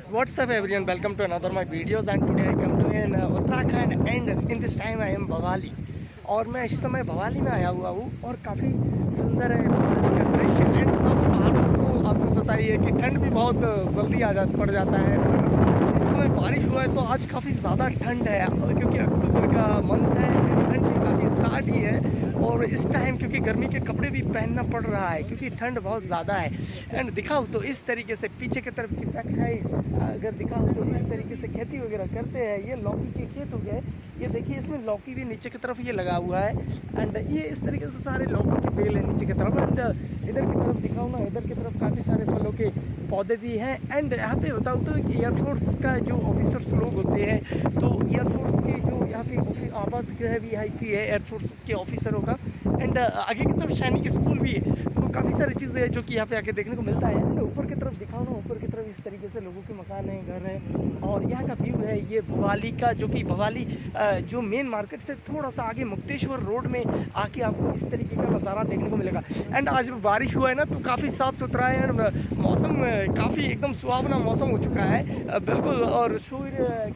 What's up everyone, welcome to another my videos and today I come to in Uttarakhand and in this time I am Bhowali. और मैं इस समय भवाली में आया हुआ हूँ और काफ़ी सुंदर है भवाली का दृश्य। एंड तो आपको पता ही है कि ठंड भी बहुत जल्दी पड़ जाता है। इस समय बारिश हुआ है तो आज काफ़ी ज़्यादा ठंड है क्योंकि अक्टूबर का मंथ है, ठंड भी काफ़ी स्टार्ट ही है। और इस टाइम क्योंकि गर्मी के कपड़े भी पहनना पड़ रहा है क्योंकि ठंड बहुत ज़्यादा है। एंड दिखाऊँ तो इस तरीके से पीछे की तरफ की बैक साइड अगर दिखाऊँ तो इस तरीके से खेती वगैरह करते हैं। ये लौकी के खेत हो गए, ये देखिए इसमें लौकी भी नीचे की तरफ ये लगा हुआ है। एंड ये इस तरीके से सारे लौकी के बेल है नीचे की तरफ। एंड इधर की तरफ दिखाऊँ ना, इधर की तरफ काफ़ी सारे फलों के पौधे भी हैं। एंड यहाँ पे बताऊँ तो एयरफोर्स का जो ऑफिसर्स लोग होते हैं, तो एयरफोर्स के जो यहाँ पे आवास गृह भी VIP है एयरफोर्स के ऑफिसरों का। एंड आगे की तरफ सैनिक स्कूल भी है, तो काफ़ी सारी चीज़ें हैं जो कि यहाँ पे आके देखने को मिलता है। एंड ऊपर की तरफ दिखाओ ना, ऊपर की तरफ इस तरीके से लोगों के मकान हैं, घर हैं। और यहाँ का व्यू है ये भवाली का, जो कि भवाली जो मेन मार्केट से थोड़ा सा आगे मुक्तेश्वर रोड में आके आपको इस तरीके का नज़ारा देखने को मिलेगा। एंड आज बारिश हुआ है ना तो काफ़ी साफ़ सुथरा है एंड मौसम काफ़ी एकदम सुहावना मौसम हो चुका है बिल्कुल। और सूर्य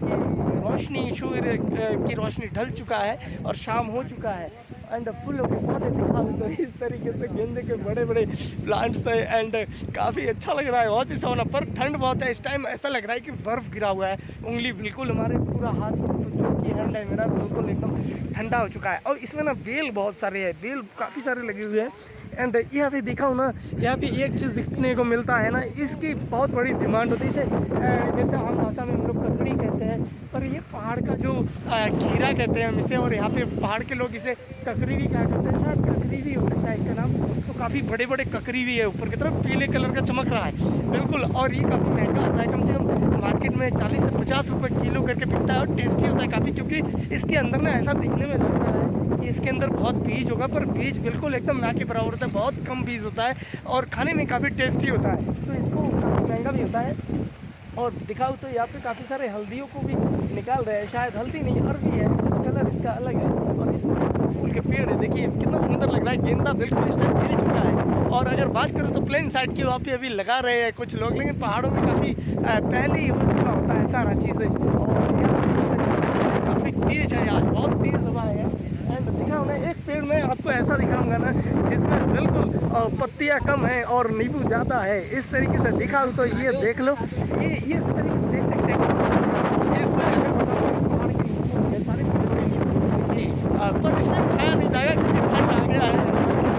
की रोशनी ढल चुका है और शाम हो चुका है। एंड फूलों के पौधे दिखा तो इस तरीके से गेंदे के बड़े बड़े प्लांट्स है। एंड काफ़ी अच्छा लग रहा है, बहुत ही सोना। पर ठंड बहुत है इस टाइम, ऐसा लग रहा है कि बर्फ़ गिरा हुआ है। उंगली बिल्कुल हमारे पूरा हाथ जो कि हैंड है मेरा बिल्कुल एकदम ठंडा हो चुका है। और इसमें ना बेल बहुत सारे हैं, बेल काफ़ी सारे लगे हुए हैं। एंड यहाँ पे दिखाऊँ ना, यहाँ पे एक चीज़ दिखने को मिलता है ना, इसकी बहुत बड़ी डिमांड होती है। जैसे आम भाषा में हम लोग ककड़ी कहते हैं, पर ये पहाड़ का जो खीरा कहते हैं हम इसे, और यहाँ पे पहाड़ के लोग इसे ककड़ी भी क्या कहते हैं, शायद ककड़ी भी हो सकता है इसका नाम। तो काफ़ी बड़े बड़े ककड़ी भी है, ऊपर की तरफ पीले कलर का चमक रहा है बिल्कुल। और ये काफ़ी महंगा होता है, कम से कम मार्केट में 40 से 50 रुपये किलो करके बिकता है। और टेस्टी होता है काफ़ी, क्योंकि इसके अंदर ना ऐसा दिखने में लग रहा है कि इसके अंदर बहुत बीज होगा, पर बीज बिल्कुल एकदम ना के बराबर होता है, बहुत कम बीज होता है और खाने में काफ़ी टेस्टी होता है। तो इसको काफ़ी महंगा भी होता है। और दिखाऊँ तो यहाँ पे काफ़ी सारे हल्दियों को भी निकाल रहे हैं, शायद हल्दी नहीं अरबी है, कुछ कलर इसका अलग है। और इस फूल के पेड़ है, देखिए कितना सुंदर लग रहा है। गेंदा बिल्कुल इस टाइम खिल चुका है। और अगर बात करें तो प्लेन साइड की वहाँ पे अभी लगा रहे हैं कुछ लोग, लेकिन पहाड़ों में काफ़ी पहले ही हो चुका होता है सारा चीज़ें। और यहाँ काफ़ी तेज़ है, आज बहुत तेज़ हवा है। एंड दिखाऊँ मैं एक पेड़ में आपको ऐसा दिखाऊंगा ना जिसमें बिल्कुल पत्तियाँ कम हैं और नींबू ज़्यादा है। इस तरीके से दिखाऊँ तो ये देख लो, ये इस तरीके से देख सकते हैं। इसमें अगर बताऊँ पहाड़ के नीचे सारे पर इस टाइम खाया नहीं जाएगा क्योंकि ठंड आ गया है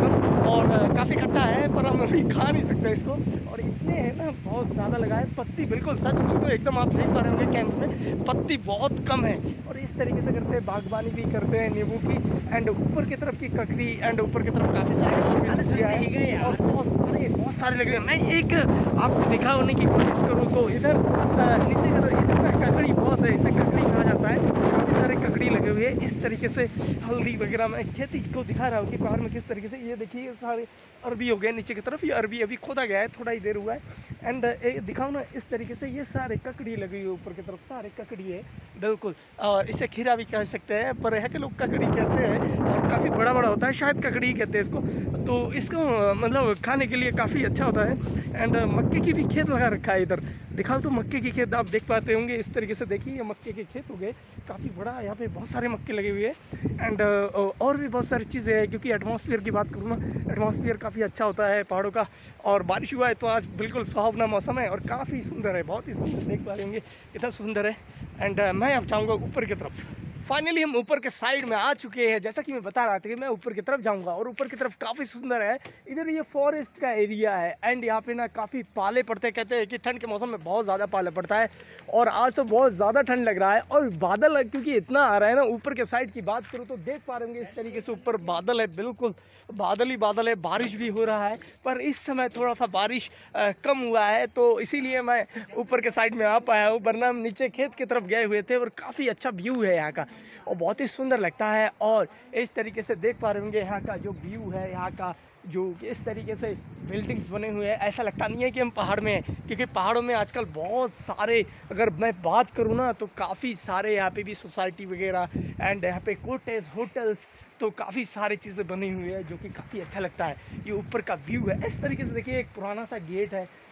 और काफ़ी खट्टा है, पर हम अभी खा नहीं सकते इसको। और इतने है ना बहुत ज़्यादा लगा है, पत्ती बिल्कुल सच कहूँ तो एकदम आप देख पा रहे होंगे कैंप में पत्ती बहुत कम है। और इस तरीके से करते हैं, बागबानी भी करते हैं नींबू की। एंड ऊपर की तरफ की ककड़ी एंड ऊपर की तरफ काफ़ी सारे और भी सब्जियाँ हैं और बहुत सारे लगे हैं। मैं एक आपको दिखा होने की कोशिश करूँ तो इधर नीचे की तरफ इधर ककड़ी बहुत है, इसे ककड़ी कहा जाता है। काफ़ी सारे ककड़ी लगे हुए हैं इस तरीके से। हल्दी वगैरह मैं खेती को दिखा रहा हूँ कि पहाड़ में किस तरीके से, ये देखिए ये सारे अरबी हो गए नीचे की तरफ। ये अरबी अभी खोदा गया है, थोड़ा ही देर हुआ है। एंड दिखाऊँ ना इस तरीके से, ये सारे ककड़ी लगी हुई ऊपर की तरफ, सारे ककड़ी है बिल्कुल। और इसे खीरा भी कह सकते हैं, पर यहाँ के लोग ककड़ी कहते हैं और काफ़ी बड़ा बड़ा होता है, शायद ककड़ी कहते हैं इसको। तो इसको मतलब खाने के लिए काफ़ी अच्छा होता है। एंड मक्के की भी खेत लगा रखा है इधर। दिखाओ तो मक्के की खेत आप देख पाते होंगे इस तरीके से। देखिए ये मक्के के खेत हो गए, काफ़ी बड़ा यहाँ पे बहुत सारे मक्के लगे हुए हैं। एंड और भी बहुत सारी चीज़ें हैं, क्योंकि एटमॉस्फेयर की बात करूँ ना, एटमॉस्फेयर काफ़ी अच्छा होता है पहाड़ों का। और बारिश हुआ है तो आज बिल्कुल सुहावना मौसम है और काफ़ी सुंदर है, बहुत ही सुंदर देख पा रहे होंगे इतना सुंदर है। एंड मैं अब जाऊँगा ऊपर की तरफ। फाइनली हम ऊपर के साइड में आ चुके हैं। जैसा कि मैं बता रहा था कि मैं ऊपर की तरफ जाऊंगा और ऊपर की तरफ काफ़ी सुंदर है। इधर ये फॉरेस्ट का एरिया है एंड यहाँ पे ना काफ़ी पाले पड़ते हैं। कहते हैं कि ठंड के मौसम में बहुत ज़्यादा पाले पड़ता है और आज तो बहुत ज़्यादा ठंड लग रहा है। और बादल क्योंकि इतना आ रहा है ना, ऊपर के साइड की बात करूँ तो देख पा रहे इस तरीके से ऊपर बादल है, बिल्कुल बादल ही बादल है। बारिश भी हो रहा है, पर इस समय थोड़ा सा बारिश कम हुआ है, तो इसीलिए मैं ऊपर के साइड में आ पाया हूँ, वरना हम नीचे खेत की तरफ गए हुए थे। और काफ़ी अच्छा व्यू है यहाँ का और बहुत ही सुंदर लगता है। और इस तरीके से देख पा रहे होंगे यहाँ का जो व्यू है, यहाँ का जो इस तरीके से बिल्डिंग्स बने हुए हैं, ऐसा लगता नहीं है कि हम पहाड़ में हैं, क्योंकि पहाड़ों में आजकल बहुत सारे, अगर मैं बात करूँ ना तो काफ़ी सारे यहाँ पे भी सोसाइटी वगैरह एंड यहाँ पे कोटेज होटल्स, तो काफ़ी सारी चीज़ें बनी हुई है जो कि काफ़ी अच्छा लगता है। ये ऊपर का व्यू है इस तरीके से। देखिए एक पुराना सा गेट है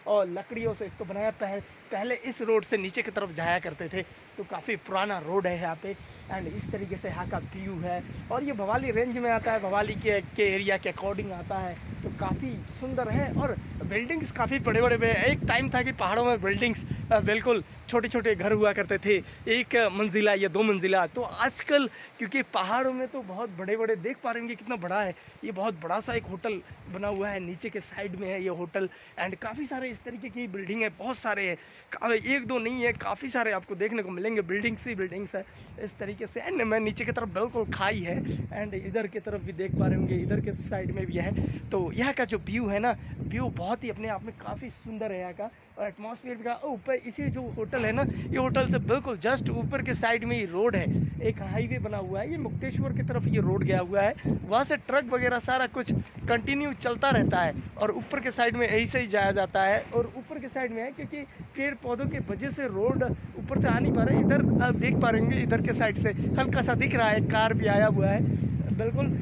और लकड़ियों से इसको बनाया। पहले इस रोड से नीचे की तरफ जाया करते थे, तो काफ़ी पुराना रोड है यहाँ पे। एंड इस तरीके से यहाँ का व्यू है, और ये भवाली रेंज में आता है, भवाली के एरिया के अकॉर्डिंग आता है, तो काफ़ी सुंदर है। और बिल्डिंग्स काफ़ी बड़े बड़े हैं। एक टाइम था कि पहाड़ों में बिल्डिंग्स बिल्कुल छोटे छोटे घर हुआ करते थे, 1 मंजिला या 2 मंजिला। तो आजकल क्योंकि पहाड़ों में तो बहुत बड़े बड़े, देख पा रहे हैं कितना बड़ा है, ये बहुत बड़ा सा एक होटल बना हुआ है, नीचे के साइड में है ये होटल। एंड काफ़ी सारे इस तरीके की बिल्डिंग है, बहुत सारे हैं, 1-2 नहीं है, काफ़ी सारे आपको देखने को मिलेंगे। बिल्डिंग्स ही बिल्डिंग्स है इस तरीके से। एंड मैं नीचे की तरफ बिल्कुल खाई है, एंड इधर की तरफ भी देख पा रहे होंगे, इधर के साइड में भी है। तो यहाँ का जो व्यू है ना, व्यू बहुत ही अपने आप में काफ़ी सुंदर है यहाँ का, और एटमॉस्फेयर का। ऊपर इसी जो होटल है ना, ये होटल से बिल्कुल जस्ट ऊपर के साइड में ही रोड है, एक हाईवे बना हुआ है, ये मुक्तेश्वर की तरफ ये रोड गया हुआ है। वहाँ से ट्रक वगैरह सारा कुछ कंटिन्यू चलता रहता है, और ऊपर के साइड में ऐसे ही जाया जाता है। और ऊपर के साइड में है क्योंकि पेड़ पौधों की वजह से रोड ऊपर से आ नहीं पा रहा है। इधर आप देख पा रहे होंगे, इधर के साइड से हल्का सा दिख रहा है, कार भी आया हुआ है बिल्कुल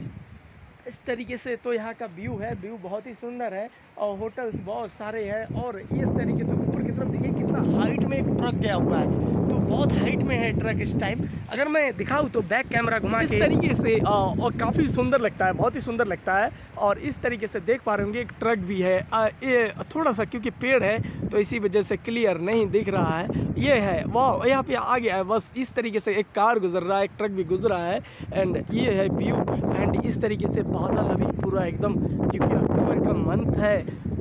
इस तरीके से। तो यहाँ का व्यू है, व्यू बहुत ही सुंदर है, और होटल्स बहुत सारे हैं। और इस तरीके से ऊपर की तरफ देखिए कितना हाइट में एक ट्रक गया हुआ है, तो बहुत हाइट में है ट्रक इस टाइम। अगर मैं दिखाऊं तो बैक कैमरा घुमा के इस तरीके से, और काफ़ी सुंदर लगता है, बहुत ही सुंदर लगता है। और इस तरीके से देख पा रहे होंगे एक ट्रक भी है, ये थोड़ा सा क्योंकि पेड़ है तो इसी वजह से क्लियर नहीं दिख रहा है। ये है वाह, यहाँ पे आ गया है बस। इस तरीके से एक कार गुजर रहा है, एक ट्रक भी गुजर रहा है, एंड ये है व्यू। एंड इस तरीके से बादल अभी पूरा एकदम, क्योंकि अक्टूबर का मंथ है,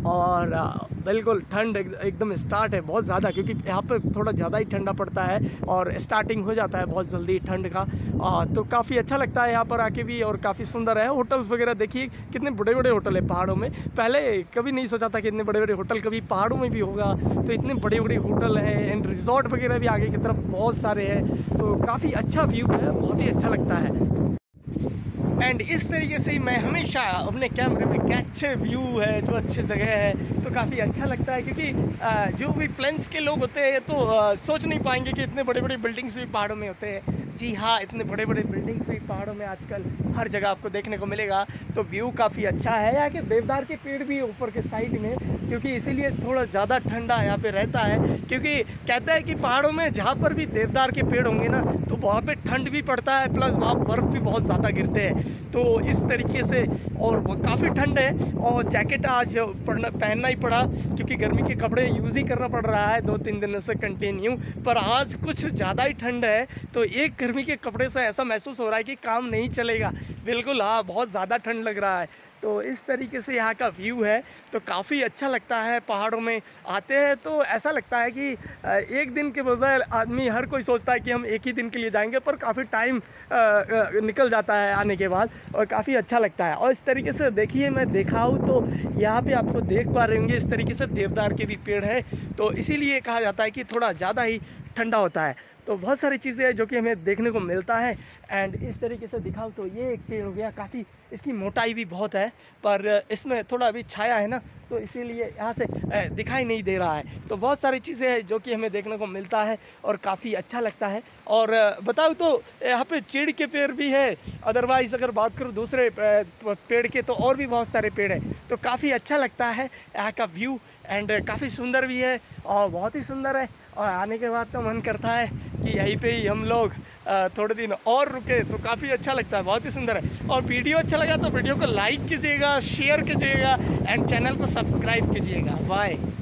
और बिल्कुल ठंड एकदम स्टार्ट है बहुत ज़्यादा, क्योंकि यहाँ पे थोड़ा ज़्यादा ही ठंडा पड़ता है, और स्टार्टिंग हो जाता है बहुत जल्दी ठंड का। तो काफ़ी अच्छा लगता है यहाँ पर आके भी, और काफ़ी सुंदर है। होटल्स वगैरह देखिए कितने बड़े बड़े होटल है पहाड़ों में। पहले कभी नहीं सोचा था कि इतने बड़े बड़े होटल कभी पहाड़ों में भी होगा, तो इतने बड़े बड़े होटल हैं। एंड रिजॉर्ट वगैरह भी आगे की तरफ बहुत सारे हैं, तो काफ़ी अच्छा व्यू है, बहुत ही अच्छा लगता है। एंड इस तरीके से ही मैं हमेशा अपने कैमरे में कैचे व्यू है, जो अच्छी जगह है, तो काफ़ी अच्छा लगता है। क्योंकि जो भी प्लेन्स के लोग होते हैं तो सोच नहीं पाएंगे कि इतने बड़े बड़े बिल्डिंग्स भी पहाड़ों में होते हैं। जी हाँ, इतने बड़े बड़े बिल्डिंग्स भी पहाड़ों में आजकल हर जगह आपको देखने को मिलेगा। तो व्यू काफ़ी अच्छा है। यहाँ के देवदार के पेड़ भी ऊपर के साइड में, क्योंकि इसीलिए थोड़ा ज़्यादा ठंडा यहाँ पे रहता है। क्योंकि कहता है कि पहाड़ों में जहाँ पर भी देवदार के पेड़ होंगे ना, तो वहाँ पे ठंड भी पड़ता है, प्लस वहाँ बर्फ़ भी बहुत ज़्यादा गिरते हैं। तो इस तरीके से, और काफ़ी ठंड है, और जैकेट आज पहनना ही पड़ा, क्योंकि गर्मी के कपड़े यूज़ ही करना पड़ रहा है 2-3 दिनों से कंटिन्यू। पर आज कुछ ज़्यादा ही ठंड है, तो एक गर्मी के कपड़े से ऐसा महसूस हो रहा है कि काम नहीं चलेगा। बिल्कुल हाँ, बहुत ज़्यादा ठंड लग रहा है। तो इस तरीके से यहाँ का व्यू है, तो काफ़ी अच्छा लगता है। पहाड़ों में आते हैं तो ऐसा लगता है कि एक दिन के बजाय आदमी, हर कोई सोचता है कि हम एक ही दिन के लिए जाएंगे, पर काफ़ी टाइम निकल जाता है आने के बाद, और काफ़ी अच्छा लगता है। और इस तरीके से देखिए, मैं दिखाऊँ तो यहाँ पे आपको देख पा रहे होंगे इस तरीके से देवदार के भी पेड़ है, तो इसीलिए कहा जाता है कि थोड़ा ज़्यादा ही ठंडा होता है। तो बहुत सारी चीज़ें हैं जो कि हमें देखने को मिलता है। एंड इस तरीके से दिखाऊं तो ये एक पेड़ हो गया, काफ़ी इसकी मोटाई भी बहुत है, पर इसमें थोड़ा अभी छाया है ना, तो इसीलिए यहाँ से दिखाई नहीं दे रहा है। तो बहुत सारी चीज़ें हैं जो कि हमें देखने को मिलता है, और काफ़ी अच्छा लगता है। और बताऊँ तो यहाँ पे चीड़ के पेड़ भी है, अदरवाइज़ अगर बात करूँ दूसरे पेड़ के, तो और भी बहुत सारे पेड़ हैं। तो काफ़ी अच्छा लगता है यहाँ का व्यू, एंड काफ़ी सुंदर भी है, और बहुत ही सुंदर है। और आने के बाद तो मन करता है कि यहीं पे ही हम लोग थोड़े दिन और रुके, तो काफ़ी अच्छा लगता है, बहुत ही सुंदर है। और वीडियो अच्छा लगा तो वीडियो को लाइक कीजिएगा, शेयर कीजिएगा, एंड चैनल को सब्सक्राइब कीजिएगा। बाय।